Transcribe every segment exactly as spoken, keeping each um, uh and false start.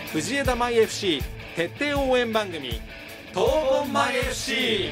藤枝マイ エフシー 徹底応援番組東本マイ エフシー。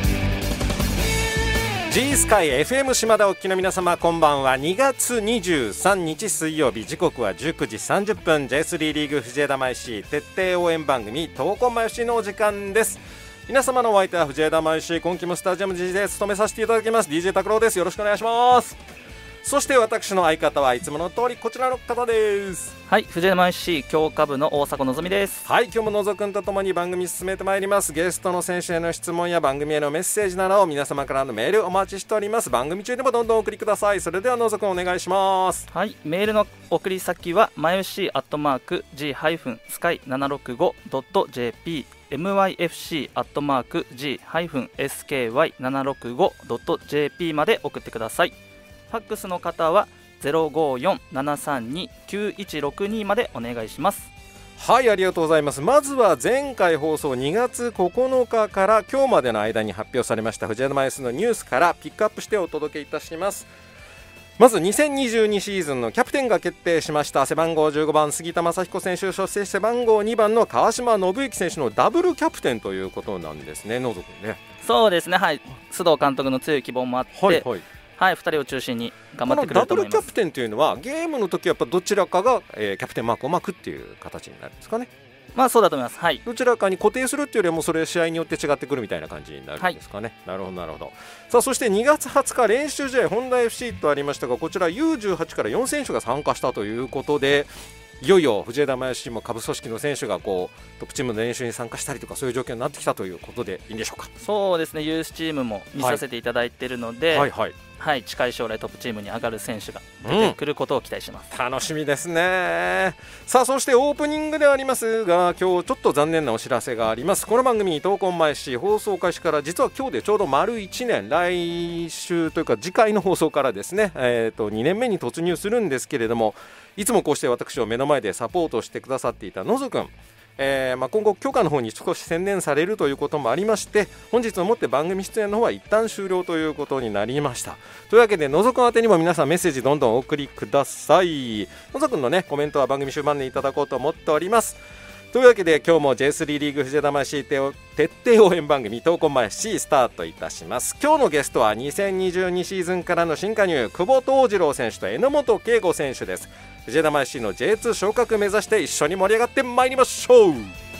G スカイ エフエム 島田お聞きの皆様、こんばんは。にがつにじゅうさんにち水曜日、時刻はじゅうくじさんじゅっぷん。 ジェイスリー リーグ藤枝マイ エフシー 徹底応援番組東本マイ エフシー のお時間です。皆様のお相手は藤枝マイ エフシー、今期もスタジアム ジー で務めさせていただきます ディージェー 拓郎です。よろしくお願いします。そして私の相方はいつもの通りこちらの方です。 はい、藤枝マイ エフシー 強化部の大迫のぞみです。 はい、今日ものぞくんとともに番組進めてまいります。ゲストの選手への質問や番組へのメッセージなどを皆様からのメールお待ちしております。番組中でもどんどんお送りください。それではのぞくんお願いします。 はい、メールの送り先は マイエフシー アットマーク ジー スカイ ななろくご ドット ジェーピー エムワイエフシー アットマーク ジー エスケーワイ ななろくご ドット ジェーピー まで送ってください。ファックスの方はゼロごよん ななさんに きゅういちろくにまでお願いします。 はい、ありがとうございます。まずは前回放送にがつここのかから今日までの間に発表されました藤枝マイエフシーのニュースからピックアップしてお届けいたします。まずにせんにじゅうにシーズンのキャプテンが決定しました。背番号じゅうごばん杉田正彦選手、そして背番号にばんの川島信之選手のダブルキャプテンということなんですね。のぞくんね。 そうですね、はい、須藤監督の強い希望もあって、はいはいはい、ふたりを中心に頑張ってくれると思います。 このダブルキャプテンというのはゲームの時はやっぱどちらかが、えー、キャプテンマークを巻くっていう形になるんですかね。 まあそうだと思います、はい、 どちらかに固定するっていうよりはもうそれ試合によって違ってくるみたいな感じになるんですかね、はい、なるほどなるほど。さあそしてにがつはつか練習試合本田 エフシー とありましたが、こちら ユーじゅうはち からよん選手が参加したということで、いよいよ藤枝マイ エフシー も下部組織の選手がこうトップチームの練習に参加したりとか、そういう状況になってきたということでいいんでしょうか。 そうですね、ユースチームも見させていただいているので、はいはいはいはい、近い将来トップチームに上がる選手が出てくることを期待します、 うん、楽しみですね。さあそしてオープニングではありますが、今日ちょっと残念なお知らせがあります。この番組東本マイ エフシー 放送開始から実は今日でちょうど丸いちねん、来週というか次回の放送からですね、えーとにねんめに突入するんですけれども、いつもこうして私を目の前でサポートしてくださっていたのぞくん、えーまあ、今後許可の方に少し専念されるということもありまして、本日をもって番組出演の方は一旦終了ということになりました。というわけでのぞくん宛てにも皆さんメッセージどんどんお送りください。のぞくんのねコメントは番組終盤でいただこうと思っております。というわけで今日も ジェイスリー リーグ藤枝マイ エフシー 徹底応援番組東本マイ エフシー スタートいたします。今日のゲストはにせんにじゅうにシーズンからの新加入久保藤次郎選手と榎本圭吾選手です。藤枝マイ エフシー の ジェイツー 昇格目指して一緒に盛り上がってまいりましょう。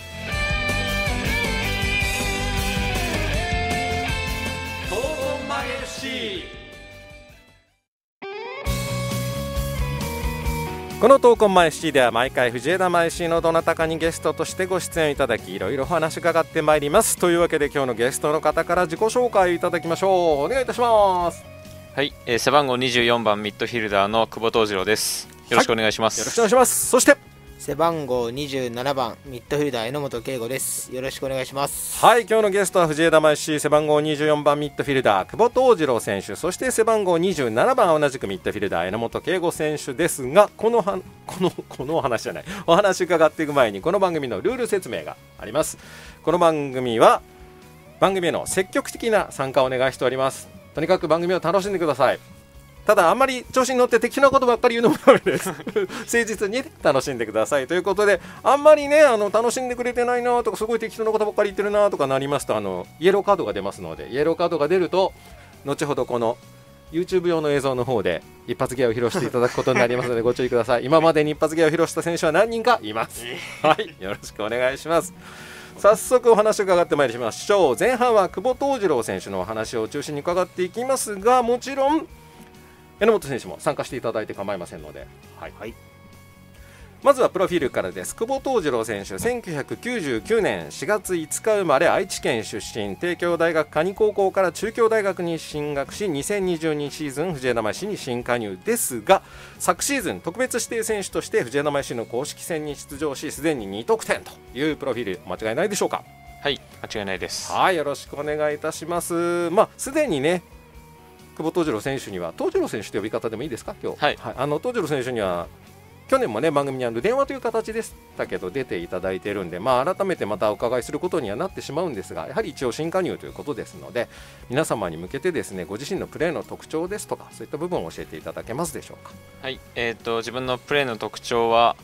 この東本マイ エフシー では毎回藤枝マイ エフシー のどなたかにゲストとしてご出演いただき、いろいろお話伺ってまいります。というわけで今日のゲストの方から自己紹介いただきましょう。お願いいたします。 はい、えー、背番号にじゅうよんばんミッドフィルダーの久保藤次郎です。よろしくお願いします、 はい、よろしくお願いします。そして背番号にじゅうななばんミッドフィルダー榎本圭吾です。よろしくお願いします。 はい、今日のゲストは藤枝マイ エフシー 背番号にじゅうよんばんミッドフィルダー久保藤次郎選手、そして背番号にじゅうななばん同じくミッドフィルダー榎本圭吾選手ですが、このはこのこのお話じゃないお話伺っていく前にこの番組のルール説明があります。この番組は番組への積極的な参加をお願いしております。とにかく番組を楽しんでください。ただあんまり調子に乗って適当なことばっかり言うのもダメです誠実に楽しんでくださいということで、あんまりねあの楽しんでくれてないなとかすごい適当なことばっかり言ってるなとかなりますと、あのイエローカードが出ますので、イエローカードが出ると後ほどこの YouTube 用の映像の方で一発芸を披露していただくことになりますのでご注意ください。今までに一発芸を披露した選手は何人かいますはい、よろしくお願いします。早速お話を伺ってまいりましょう。前半は久保藤次郎選手のお話を中心に伺っていきますが、もちろん榎本選手も参加していただいて構いませんので、はいはい、まずはプロフィールからです。久保藤次郎選手、せんきゅうひゃくきゅうじゅうきゅうねんしがついつか生まれ、愛知県出身、帝京大学可児高校から中京大学に進学し、にせんにじゅうにシーズン藤枝マイ エフシー に新加入ですが、昨シーズン特別指定選手として藤枝マイ エフシー の公式戦に出場し、すでににとくてんというプロフィール、間違いないでしょうか。 はい、間違いないです。 はい、よろしくお願いいたします。まあすでにね久保藤次郎選手には、藤次郎選手と呼び方でもいいですか今日、 はいはい、あの藤次郎選手には去年もね番組にあの電話という形でしたけど出ていただいているんで、まあ、改めてまたお伺いすることにはなってしまうんですが、やはり一応新加入ということですので、皆様に向けてですねご自身のプレーの特徴ですとかそういった部分を教えていただけますでしょうか。 はい、えーと、自分のプレーの特徴は、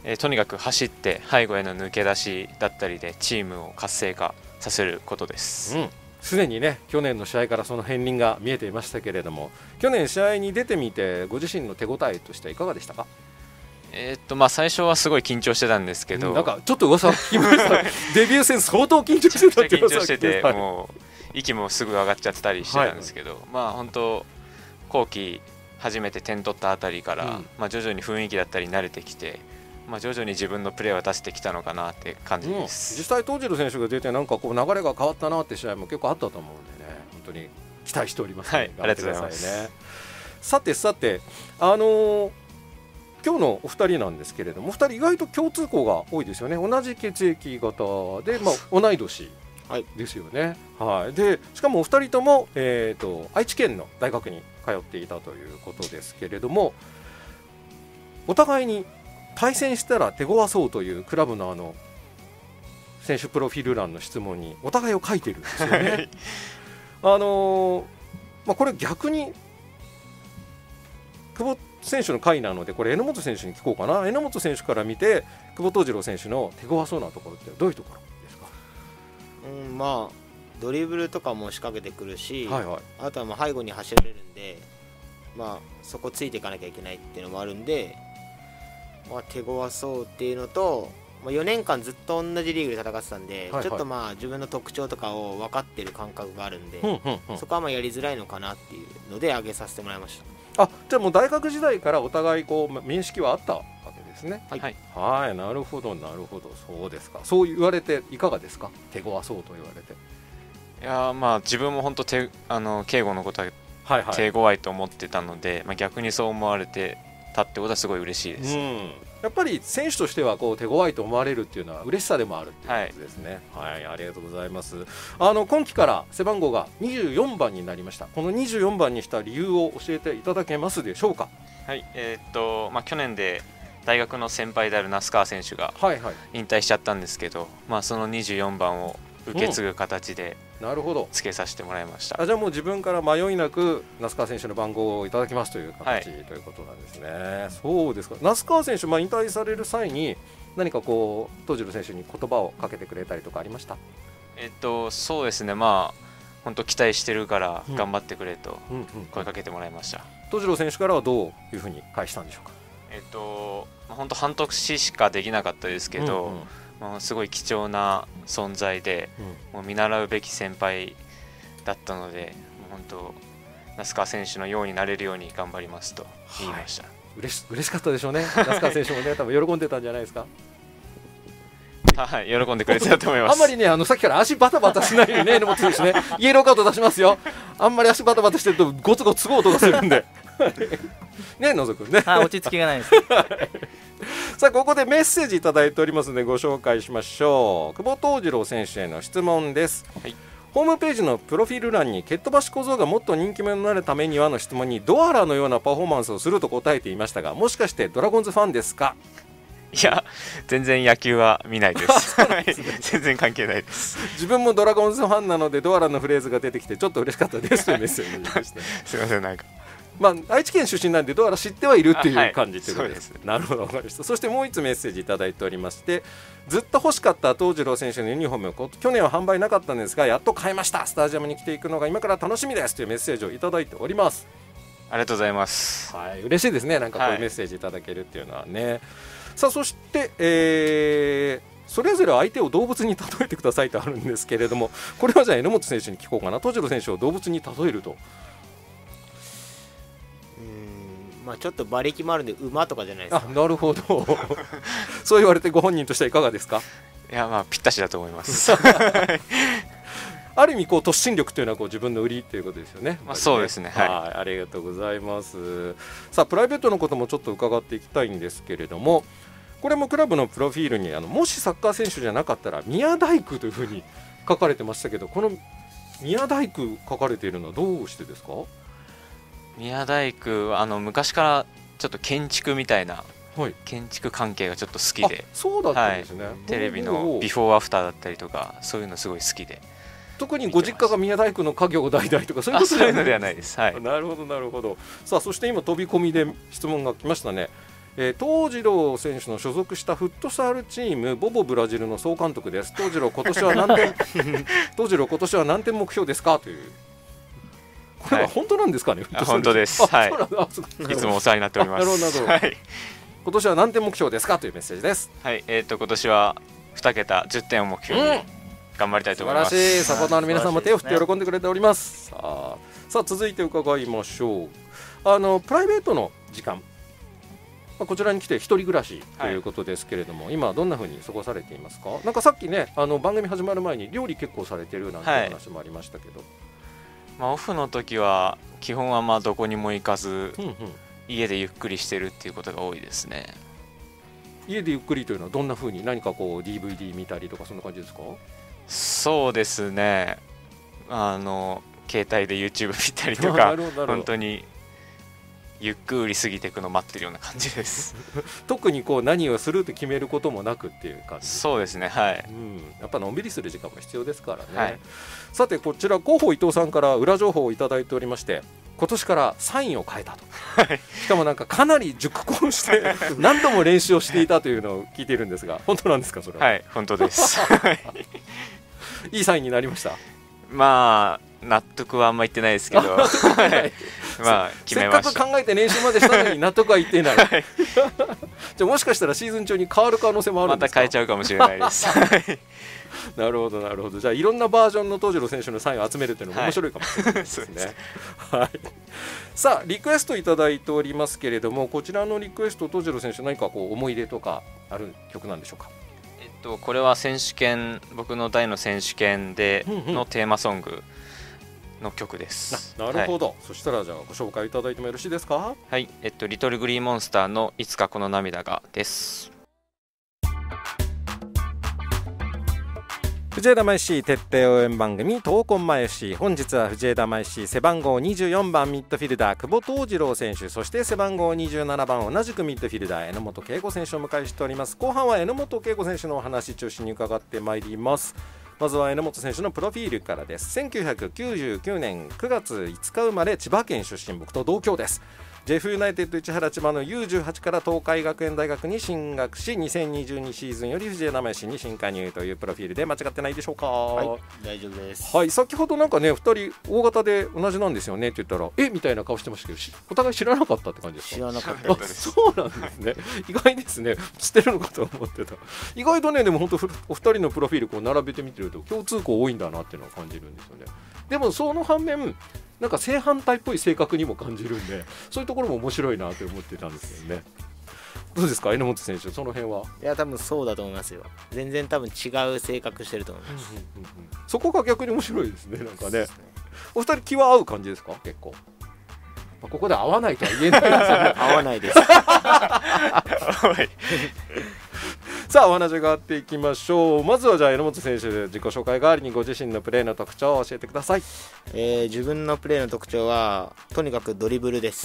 えーとにかく走って背後への抜け出しだったりでチームを活性化させることです。 すで、うん、にね去年の試合からその片鱗が見えていましたけれども、去年試合に出てみてご自身の手応えとしてはいかがでしたか？ えーっとまあ、最初はすごい緊張してたんですけど、 うん、なんかちょっと噂聞きましたデビュー戦相当緊張してたって緊張してて、もう息もすぐ上がっちゃってたりしてたんですけど、はい、まあ本当後期初めて点取ったあたりから、うん、まあ、徐々に雰囲気だったり慣れてきて、まあ、徐々に自分のプレーは出してきたのかなって感じです、 うん、実際東次郎選手が出てなんかこう流れが変わったなって試合も結構あったと思うんでね、本当に期待しておりますので、 はい、ありがとうございます。 さてさて、あのー今日のお二人なんですけれども、お二人意外と共通項が多いですよね。同じ血液型で、まあ、同い年ですよね、はいはい、でしかもお二人とも、えーと、愛知県の大学に通っていたということですけれども、お互いに対戦したら手強そうというクラブのあの選手プロフィール欄の質問にお互いを書いてるんですよねあのーまあ、これ逆に久保選手の回なので、これ榎本選手に聞こうかな。榎本選手から見て久保東次郎選手の手強そうなところってどういうところですか？ うん、まあドリブルとかも仕掛けてくるし、 はいはい、 あとはまあ背後に走られるんで、まあ、そこついていかなきゃいけないっていうのもあるんで、まあ、手強そうっていうのと、まあ、よねんかんずっと同じリーグで戦ってたんで、はいはい、ちょっとまあ自分の特徴とかを分かってる感覚があるんで、うんうんうん、そこはまあやりづらいのかなっていうので挙げさせてもらいました。 あ、じゃあもう大学時代からお互いこう面識はあったわけですね。 はい、はい、 はい、なるほどなるほど、そうですか。そう言われていかがですか？手強そうと言われて。 いやまあ自分も本当手あの敬吾のことは手強いと思ってたので、はいはい、まあ、逆にそう思われてたってことはすごい嬉しいです、うん、 やっぱり選手としてはこう手強いと思われるっていうのは嬉しさでもあるっていうことですね。はい、はい、ありがとうございます。あの今季から背番号がにじゅうよんばんになりました。このにじゅうよんばんにした理由を教えていただけますでしょうか？ はい、えーっとまあ、去年で大学の先輩である那須川選手が引退しちゃったんですけど、はいはい、まあ、そのにじゅうよんばんを受け継ぐ形でつけさせてもらいました。 あ、じゃあもう自分から迷いなく那須川選手の番号をいただきますという形、はい、ということなんですね。そうですか。那須川選手、まあ、引退される際に何かこう東次郎選手に言葉をかけてくれたりとかありました？ えっとそうですね、まあ本当期待してるから頑張ってくれと声かけてもらいました。 東次郎選手からはどういうふうに返したんでしょうか？ えっとまあ、本当半年しかできなかったですけど、うんうん、まあ、すごい貴重な存在で、うん、もう見習うべき先輩だったので、もう本当那須川選手のようになれるように頑張りますと言いました。はい、 嬉し、嬉しかったでしょうね。那須川選手もね多分喜んでたんじゃないですか？ はい、喜んでくれてたと思います。 あんまりね、あのさっきから足バタバタしないようにね、榎本選手ね、イエローカード出しますよ。あんまり足バタバタしてるとゴツゴツすごい音がするんでね、のぞくんね、 あ、落ち着きがないですさあここでメッセージいただいておりますのでご紹介しましょう。久保東次郎選手への質問です。はい、ホームページのプロフィール欄に蹴っ飛ばし小僧がもっと人気者になるためにはの質問にドアラのようなパフォーマンスをすると答えていましたが、もしかしてドラゴンズファンですか？ いや全然野球は見ないです全然関係ないです。 自分もドラゴンズファンなのでドアラのフレーズが出てきてちょっと嬉しかったですというメッセージでした。 すいません、なんかまあ、愛知県出身なんでドアラ知ってはいるっていう感じということです。はい、なるほど、分かりました。そしてもう一つメッセージいただいておりまして、ずっと欲しかった東次郎選手のユニフォームを去年は販売なかったんですがやっと買いました。スタジアムに来ていくのが今から楽しみですというメッセージをいただいております。 ありがとうございます。 はい、嬉しいですね。なんかこういうメッセージいただけるっていうのはね。はい、さあそして、えー、それぞれ相手を動物に例えてくださいとあるんですけれども、これはじゃあ榎本選手に聞こうかな。東次郎選手を動物に例えると、 まあ、ちょっと馬力もあるんで馬とかじゃないですか。 あ、なるほどそう言われてご本人としてはいかがですか？ いや、まあぴったしだと思いますある意味こう突進力というのはこう自分の売りということですよね。 まあ、そうですね、はい、 はい、ありがとうございます。さあプライベートのこともちょっと伺っていきたいんですけれども、これもクラブのプロフィールにあのもしサッカー選手じゃなかったら宮大工というふうに書かれてましたけど、この宮大工書かれているのはどうしてですか？ 宮大工はあの昔からちょっと建築みたいな、はい、建築関係がちょっと好きで。 そうだったんですね。はい、 テレビのビフォーアフターだったりとかそういうのすごい好きで。 特にご実家が宮大工の家業代々とかそういうことではないです。はい、 なるほどなるほど。さあそして今飛び込みで質問が来ましたね。 えー、東次郎選手の所属したフットサルチームボボブラジルの総監督です。東次郎今年は何点東次郎今年は何点目標ですかという、これは本当なんですかね。 はい、本当です。はい、いつもお世話になっております。 なるほどなるほど、はい、今年は何点目標ですかというメッセージです。 はい、えー、と今年はに桁じゅってんを目標に頑張りたいと思います。 素晴らしい。サポーターの皆さんも手を振って喜んでくれております。さあ、さあ続いて伺いましょう。あのプライベートの時間、まあ、こちらに来て一人暮らしということですけれども、はい、今どんな風に過ごされていますか。なんかさっきね、あの番組始まる前に料理結構されてるなんていう話もありましたけど、はい、 まあ、オフの時は基本はまあどこにも行かず、うんうん、家でゆっくりしてるっていうことが多いですね。 家でゆっくりというのはどんな風に、何かこう ディーブイディー 見たりとかそんな感じですか。 そうですね、あの携帯で YouTube 見たりとか本当にゆっくり過ぎていくのを待ってるような感じです特にこう何をすると決めることもなくっていう感じ。 そうですね、はい、 うん、やっぱのんびりする時間も必要ですからね、 はい、 さてこちら広報伊藤さんから裏情報をいただいておりまして、今年からサインを変えたとしかもなんかかなり熟考して何度も練習をしていたというのを聞いているんですが、本当なんですかそれは。 はい、本当ですいいサインになりました。 まあ納得はあんまいってないですけどまあ決めました。 せっかく考えて練習までしたのに納得はいっていない、はい、じゃあもしかしたらシーズン中に変わる可能性もあるんですか。 また変えちゃうかもしれないですなるほどなるほど。じゃあいろんなバージョンの東次郎選手のサインを集めるというのも面白いかもしれないですね、はい、はい、さあリクエストいただいておりますけれども、こちらのリクエスト東次郎選手何かこう思い出とかある曲なんでしょうか。 えっとこれは選手権、僕の大の選手権でのテーマソングの曲です。 なるほど、はい、そしたらじゃあご紹介いただいてもよろしいですか。 はい、えっとリトルグリーンモンスターのいつかこの涙がです。 藤枝マイシー徹底応援番組闘魂マイ エフシー、 本日は藤枝マイシー背番号にじゅうよんばんミッドフィルダー久保東次郎選手、そして背番号にじゅうななばん同じくミッドフィルダー榎本圭吾選手をお迎えしております。後半は榎本圭吾選手のお話中心に伺ってまいります。まずは榎本選手のプロフィールからです。せんきゅうひゃくきゅうじゅうきゅうねんくがついつか生まれ、千葉県出身、僕と同郷です。ジェフユナイテッド市原千葉の ユーじゅうはち から東海学園大学に進学し、にせんにじゅうにシーズンより藤枝マイシーに新加入というプロフィールで間違ってないでしょうか。 はい、大丈夫です。 はい、先ほどなんかねふたり大型で同じなんですよねって言ったらえみたいな顔してましたけど、お互い知らなかったって感じですか。 知らなかったです。そうなんですね意外ですね、知ってるのかと思ってた。意外とね、でも本当お二人のプロフィールこう並べてみてると共通項多いんだなっていうのを感じるんですよね。でもその反面なんか正反対っぽい性格にも感じるんで、そういうところも面白いなと思ってたんですよね。どうですか榎本選手、その辺は。 いや多分そうだと思いますよ。全然多分違う性格してると思います、うんうんうん、 そこが逆に面白いですね。なんかね、お二人気は合う感じですか。結構、まあ、ここで合わないとは言えないですよね合わないですさあお話があっていきましょう。まずはじゃあ榎本選手で自己紹介代わりにご自身のプレーの特徴を教えてください。 えー、自分のプレーの特徴はとにかくドリブルです。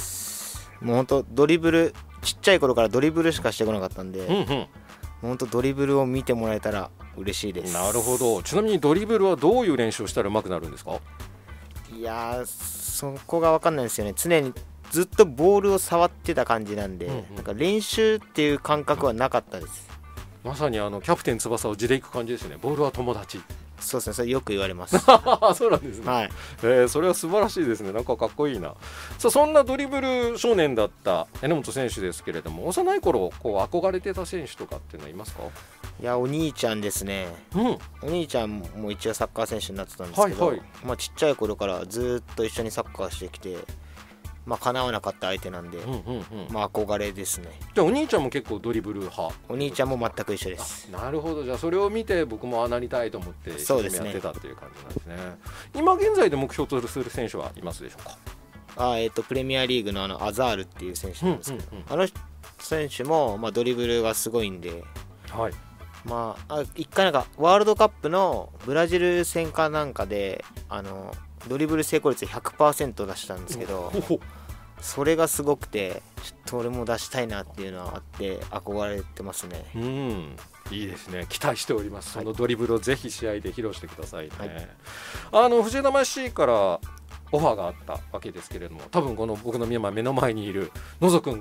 もう本当ドリブル、ちっちゃい頃からドリブルしかしてこなかったんで、うんうん、本当ドリブルを見てもらえたら嬉しいです。 なるほど。ちなみにドリブルはどういう練習をしたら上手くなるんですか。 いやそこが分かんないですよね。常にずっとボールを触ってた感じなんで、うんうん、なんか練習っていう感覚はなかったです。 まさにあのキャプテン翼を地でいく感じですね。ボールは友達。 そうですね、それよく言われますそうなんですね、 はい、 えー、それは素晴らしいですね。なんかかっこいいな。さあそんなドリブル少年だった榎本選手ですけれども、幼い頃こう憧れてた選手とかっていうのはいますか。 いやお兄ちゃんですね、うん、お兄ちゃんも一応サッカー選手になってたんですけど、はいはい、まあ、ちっちゃい頃からずっと一緒にサッカーしてきて、まあ、叶わなかった相手なんで、うんうんうん、まあ、憧れですね。 じゃあお兄ちゃんも結構ドリブル派。 お兄ちゃんも全く一緒です。 なるほど。じゃあそれを見て僕もああなりたいと思って一生懸命やってたっていう感じなんですね。今現在で目標とする選手はいますでしょうか。 あ、えー、とプレミアリーグ の, あのアザールっていう選手なんですけど、うんうんうん、あの選手も、まあ、ドリブルがすごいんで、はい、まあ、あ一回なんかワールドカップのブラジル戦かなんかであのドリブル成功率 ひゃくパーセント 出したんですけど、それがすごくてちょっと俺も出したいなっていうのはあって憧れてますね。 うん、いいですね。期待しております。そのドリブルをぜひ試合で披露してくださいね、はい、あの藤枝マイシーからオファーがあったわけですけれども、多分この僕の目の前にいる野ぞくん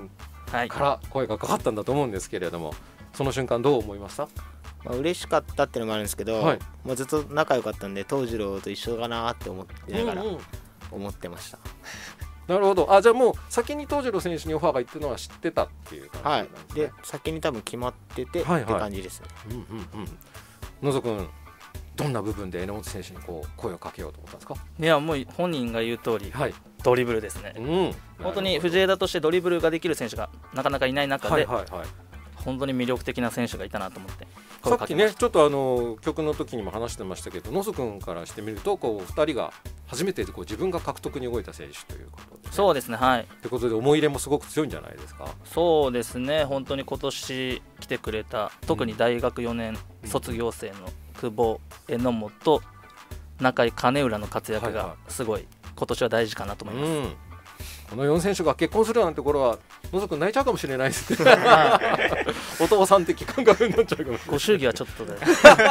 から声がかかったんだと思うんですけれども、はい、その瞬間どう思いました？ まあ、嬉しかったっていうのもあるんですけど、はい、まあ、ずっと仲良かったんで東次郎と一緒かなって思ってながら思ってました。 うんうん、なるほど。あ、じゃあもう先に東次郎選手にオファーがいってるのは知ってたっていう感じなんですね。 はい、で先に多分決まってて、はいはい、って感じですね。 うんうんうん。のぞくん、どんな部分で榎本選手にこう声をかけようと思ったんですか？ いや、もう本人が言う通り、はい、ドリブルですね。うん、本当に藤枝としてドリブルができる選手がなかなかいない中で、はいはいはい、本当に魅力的な選手がいたなと思ってさっきねちょっとあの曲の時にも話してましたけど、のぞくんからしてみるとこうふたりが初めてこう自分が獲得に動いた選手ということで、ね、 そうですね、はい。 ということで思い入れもすごく強いんじゃないですか？ そうですね、本当に今年来てくれた特に大学よねん卒業生の久保、榎本、中井、金浦の活躍がすごい今年は大事かなと思います。うん、 このよん選手が結婚するなんて頃はのぞくん泣いちゃうかもしれないですね。お父さん的感覚になっちゃうかもしれない。 ご祝儀はちょっとで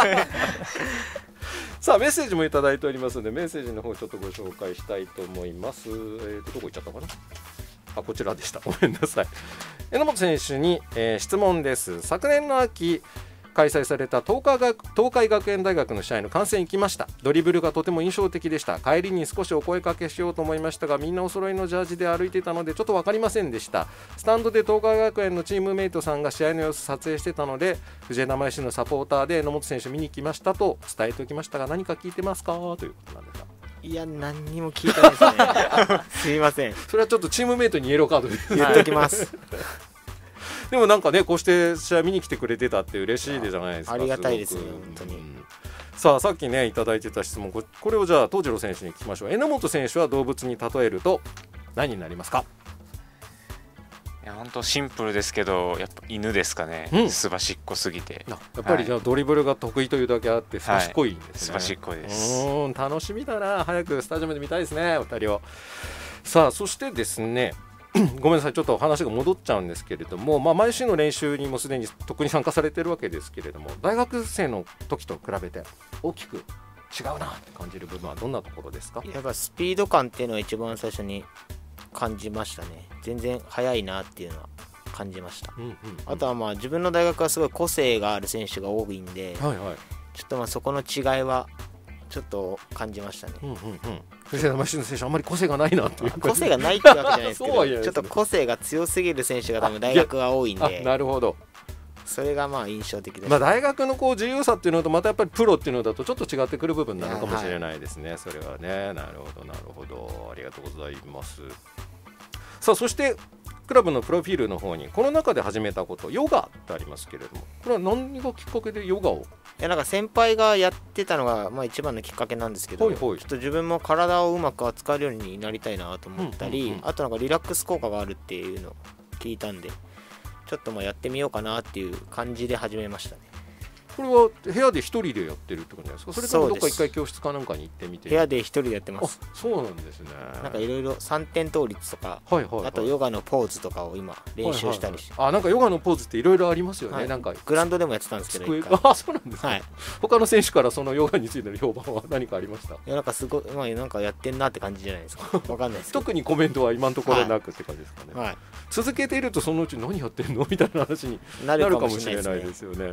さあメッセージもいただいておりますので、メッセージの方ちょっとご紹介したいと思います。えーとどこ行っちゃったかなあ、こちらでした。ごめんなさい。榎本選手に、えー、質問です。昨年の秋開催された東海学、東海学園大学の試合の観戦行きました。ドリブルがとても印象的でした。帰りに少しお声かけしようと思いましたが、みんなお揃いのジャージで歩いていたのでちょっと分かりませんでした。スタンドで東海学園のチームメイトさんが試合の様子撮影してたので、藤枝前市のサポーターで榎本選手見に来ましたと伝えておきましたが、何か聞いてますかということなんですが。 いや、何にも聞いてないですね。すいません。 それはちょっとチームメイトにイエローカードで言っておきます。 でもなんかね、こうして試合見に来てくれてたって嬉しいでじゃないですか。 ありがたいですね、本当に。 うん、さあさっきねいただいてた質問、これをじゃあ東次郎選手に聞きましょう。榎本選手は動物に例えると何になりますか？ いや、本当シンプルですけど、やっぱ犬ですかね。うん、すばしっこすぎて、 やっぱりじゃあ、はい、ドリブルが得意というだけあってすばしっこいんですね。すばしっこいです。 うん、楽しみだな。早くスタジアムで見たいですね、お二人を。さあそしてですねごめんなさい、ちょっと話が戻っちゃうんですけれども、まあ、毎週の練習にもすでに特に参加されているわけですけれども、大学生の時と比べて大きく違うなって感じる部分はどんなところですか？ やっぱスピード感っていうのは一番最初に感じましたね。全然速いなっていうのは感じました。うんうんうん、あとはまあ自分の大学はすごい個性がある選手が多いんで、はいはい、ちょっとまあそこの違いはちょっと感じましたね。うんうんうん、 藤枝前市の選手あんまり個性がないなっていう、 個性がないってわけじゃないですけどちょっと個性が強すぎる選手が多分大学は多いんで。 なるほど、 それがまあ印象的です、 まあ、大学のこう自由さっていうのとまたやっぱりプロっていうのだとちょっと違ってくる部分なのかもしれないですね、はい、それはね。なるほどなるほど、ありがとうございます。さあそしてクラブのプロフィールの方にこの中で始めたことヨガってありますけれども、これは何がきっかけでヨガを？ いや、なんか先輩がやってたのがまあ一番のきっかけなんですけど、はいはい、ちょっと自分も体をうまく扱えるようになりたいなと思ったり、うんうんうん、あとなんかリラックス効果があるっていうのを聞いたんで、ちょっとまあやってみようかなっていう感じで始めましたね。 これは部屋で一人でやってるってことですか？それともどっか一回教室かなんかに行ってみて？ 部屋で一人でやってます。 あ、そうなんですね。 なんかいろいろ三点倒立とか、はいはいはい、あとヨガのポーズとかを今練習したりして、 はいはいはい、あ、なんかヨガのポーズっていろいろありますよね、はい、なんかグラウンドでもやってたんですけど、 あ、そうなんですか、はい、他の選手からそのヨガについての評判は何かありました？いや、なんかすごい、まあ、なんかやってんなって感じじゃないですか。わかんないです特にコメントは今のところなくって感じですかね、はいはい、続けているとそのうち何やってるのみたいな話になるかもしれないですよね。はい、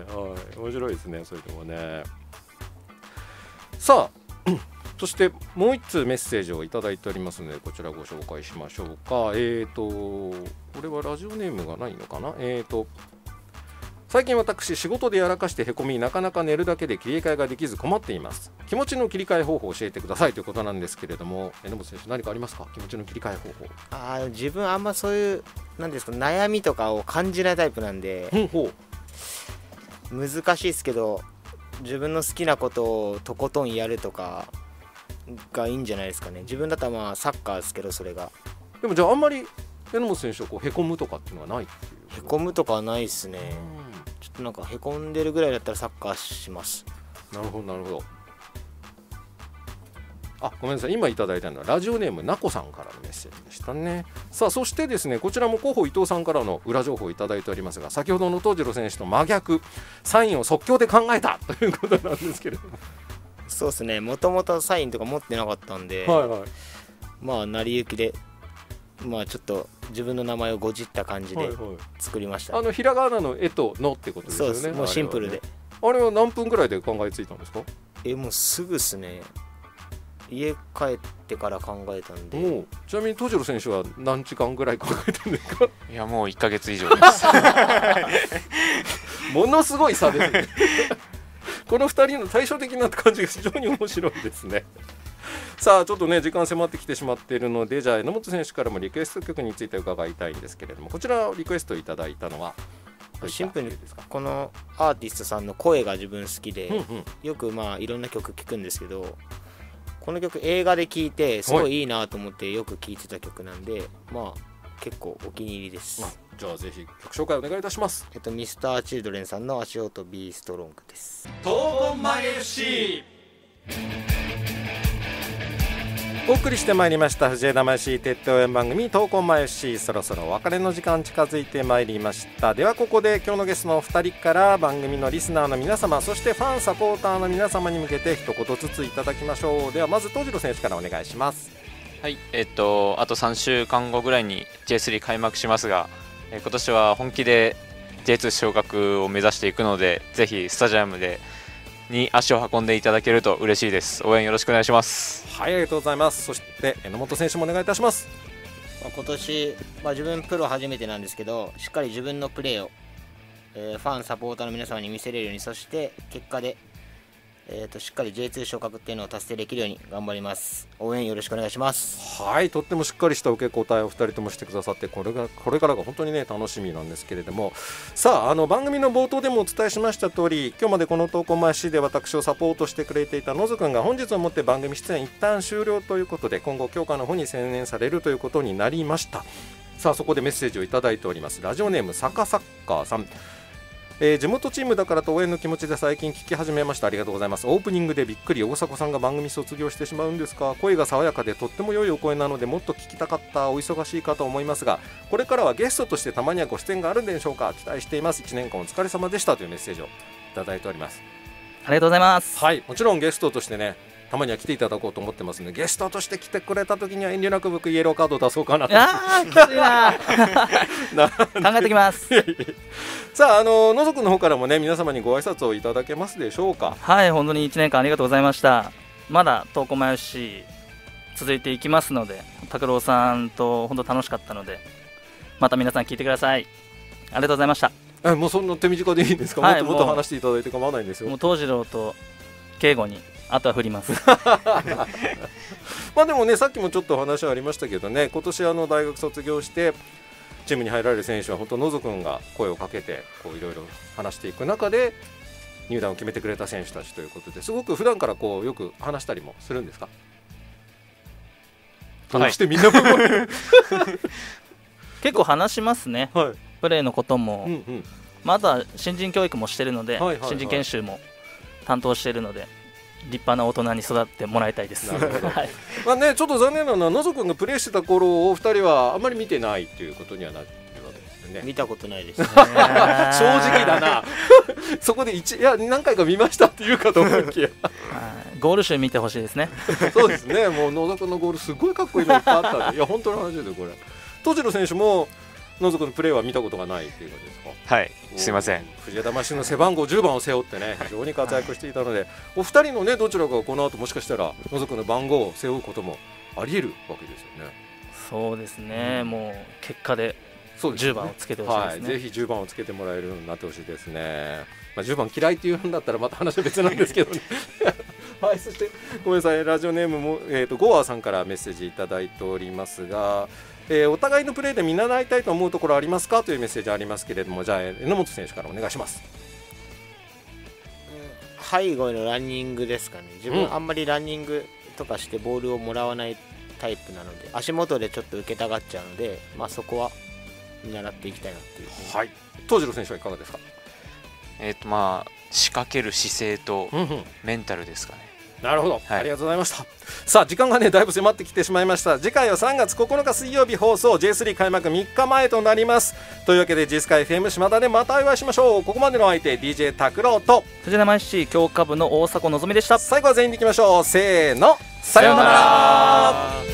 面白いですね、それでもね。さあそしてもう一通メッセージをいただいておりますので、こちらご紹介しましょうか。えーとこれはラジオネームがないのかな。えーと最近私仕事でやらかしてへこみ、なかなか寝るだけで切り替えができず困っています。気持ちの切り替え方法を教えてくださいということなんですけれども、榎本選手何かありますか？気持ちの切り替え方法。 あ、自分あんまそういうなんですか、悩みとかを感じないタイプなんで、うん、ほう難しいですけど、自分の好きなことをとことんやるとかがいいんじゃないですかね。自分だったらまあサッカーですけど、それがでもじゃああんまり榎本選手はこうへこむとかっていうのはないっていう？ へこむとかはないですね。ちょっとなんかへこんでるぐらいだったらサッカーします。 なるほどなるほど。あ、ごめんなさい、今いただいたのはラジオネームなこさんからのメッセージでしたね。さあそしてですね、こちらも広報伊藤さんからの裏情報をいただいておりますが、先ほどの東次郎選手と真逆、サインを即興で考えたということなんですけれども。 そうですね、もともとサインとか持ってなかったんで、はいはい、まあ成り行きでまあちょっと自分の名前をごじった感じで作りました、 はいはい、あのひらがなの絵とのってことですよね。 そうです、もうシンプルで。 あれは何分ぐらいで考えついたんですか？ えもうすぐっすね。家帰ってから考えたんで。 ちなみに戸次郎選手は何時間ぐらい考えたんですか？ いやもういっかげつ以上ですものすごい差ですねこのふたりの対照的な感じが非常に面白いですねさあちょっとね時間迫ってきてしまっているので、じゃあ榎本選手からもリクエスト曲について伺いたいんですけれども、こちらリクエストいただいたのはシンプルにこのアーティストさんの声が自分好きで、 うんうん、 よくまあいろんな曲聴くんですけど、この曲映画で聴いてすごいいいなと思ってよく聴いてた曲なんで、まあ結構お気に入りです。 じゃあぜひ曲紹介お願いいたします。 えっとミスターチルドレンさんの足音ビーストロングです。 東本マエフシーお送りしてまいりました藤枝マエフシー鉄道応援番組東本マエフシー、そろそろお別れの時間近づいてまいりました。ではここで今日のゲストのお二人から番組のリスナーの皆様、そしてファンサポーターの皆様に向けて一言ずついただきましょう。ではまず戸次郎選手からお願いします。 はい、えっとあとさんしゅうかんごぐらいに ジェイスリー 開幕しますが、え今年は本気で ジェイツー 昇格を目指していくので、ぜひスタジアムでに足を運んでいただけると嬉しいです。応援よろしくお願いします。 はい、ありがとうございます。そして榎本選手もお願いいたします。 まあ、今年、まあ、自分プロ初めてなんですけど、しっかり自分のプレーを、えー、ファンサポーターの皆様に見せれるように、そして結果でえー、としっかり ジェイツー 昇格っていうのを達成できるように頑張ります。応援よろしくお願いします。 はい、とってもしっかりした受け答えをふたりともしてくださって、これがこれからが本当にね楽しみなんですけれども、さああの番組の冒頭でもお伝えしました通り、今日までこの投稿前 C で私をサポートしてくれていた野津くんが本日をもって番組出演一旦終了ということで、今後強化の方に専念されるということになりました。さあそこでメッセージをいただいております。ラジオネームサカサッカーさん、えー、地元チームだからと応援の気持ちで最近聞き始めました。ありがとうございます。オープニングでびっくり、大迫さんが番組卒業してしまうんですか。声が爽やかでとっても良いお声なのでもっと聞きたかった。お忙しいかと思いますが、これからはゲストとしてたまにはご出演があるんでしょうか。期待しています。いちねんかんお疲れ様でしたというメッセージをいただいております。 ありがとうございます。 はい、もちろんゲストとしてねたまには来ていただこうと思ってますので、ゲストとして来てくれた時には遠慮なく僕イエローカードを出そうかなと。 あーきついな考えてきますさあ、あの野族の方からもね皆様にご挨拶をいただけますでしょうか。 はい、本当にいちねんかんありがとうございました。まだ東駒よし続いていきますので、拓郎さんと本当楽しかったので、また皆さん聞いてください。ありがとうございました。 えもうそんな手短でいいんですか。 はい、 もっともっと話していただいて構わないんですよ。 もう東次郎と敬吾にあとは振りますまあでもね、さっきもちょっとお話ありましたけどね、今年あの大学卒業してチームに入られる選手は本当野津君が声をかけてこういろいろ話していく中で入団を決めてくれた選手たちということで、すごく普段からこうよく話したりもするんですか。 はい、 どうしてみんな結構話しますね、 はい、 プレーのことも、うんうん、まだ新人教育もしてるので、はいはいはい、新人研修も担当しているので立派な大人に育ってもらいたいです。なるほど、はい、まあね、ちょっと残念なのは野津君がプレーしてた頃をお二人はあまり見てないということにはなってるわけですね。 見たことないです、ね、 正直だなそこで一いや何回か見ましたっていうかと思いきやゴール集見てほしいですね。 そうですね、もう野津君のゴールすごいかっこいいのいっぱいあったんでいや本当の話ですよこれ。戸次郎選手も野津君のプレーは見たことがないという感じですか。 はい、すいません。 藤枝町の背番号じゅうばんを背負ってね非常に活躍していたので、はい、お二人のねどちらかがこの後もしかしたら野津君の番号を背負うこともあり得るわけですよね。 そうですね、うん、もう結果でじゅうばんをつけてほしいですね。 はい、ぜひじゅうばんをつけてもらえるようになってほしいですね。まあ、じゅうばん嫌いっていうんだったらまた話は別なんですけどねはい、そしてごめんなさい、ラジオネームも、えー、とゴアさんからメッセージいただいておりますが、えー、お互いのプレーで見習いたいと思うところありますかというメッセージありますけれども、じゃあ榎本選手からお願いします。 背後へのランニングですかね。自分あんまりランニングとかしてボールをもらわないタイプなので、足元でちょっと受けたがっちゃうので、まあ、そこは見習っていきたいなっていう。 はい、東次郎選手はいかがですか。 えーとまあ、仕掛ける姿勢とメンタルですかね。 なるほど、はい、ありがとうございました。さあ時間がねだいぶ迫ってきてしまいました。次回はさんがつここのか水曜日放送 ジェイスリー 開幕みっかまえとなります。というわけで G スカイ エフエム 島田でまたお会いしましょう。ここまでの相手 ディージェー 拓郎と藤枝マイシー強化部の大迫のぞみでした。 最後は全員でいきましょう。せーの、さようなら。